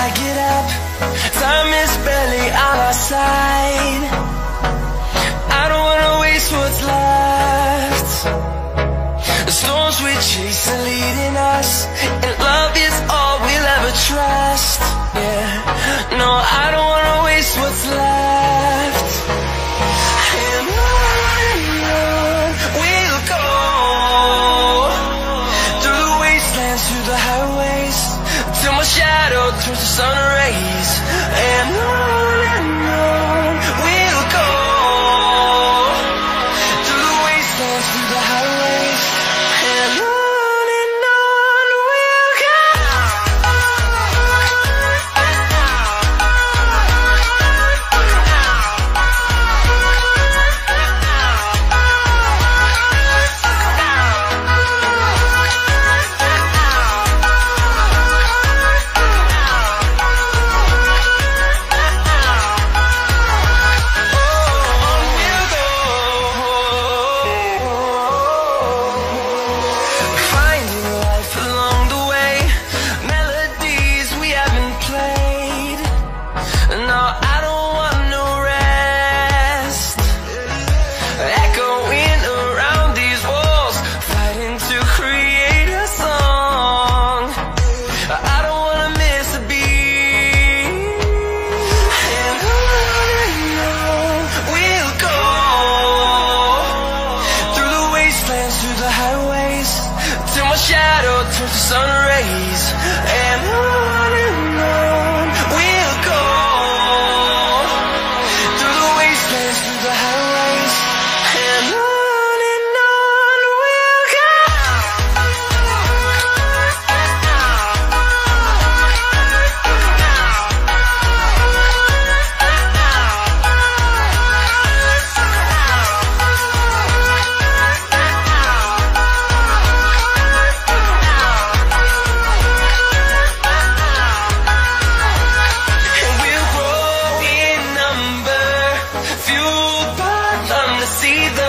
I get up, time is barely on our side. I don't wanna waste what's left. The storms we chase are leading us, and love is all we'll ever trust. Yeah, no, I don't wanna waste what's left. And on we'll go, through the wastelands, through the highways, till my shadow turns to sun rays. And on we'll go, through the wastelands, through the highways, and on we'll go. Through the highways, till my shadow turns to sun rays. And on we'll go, through the wastelands, through the highways, and on we'll go. See the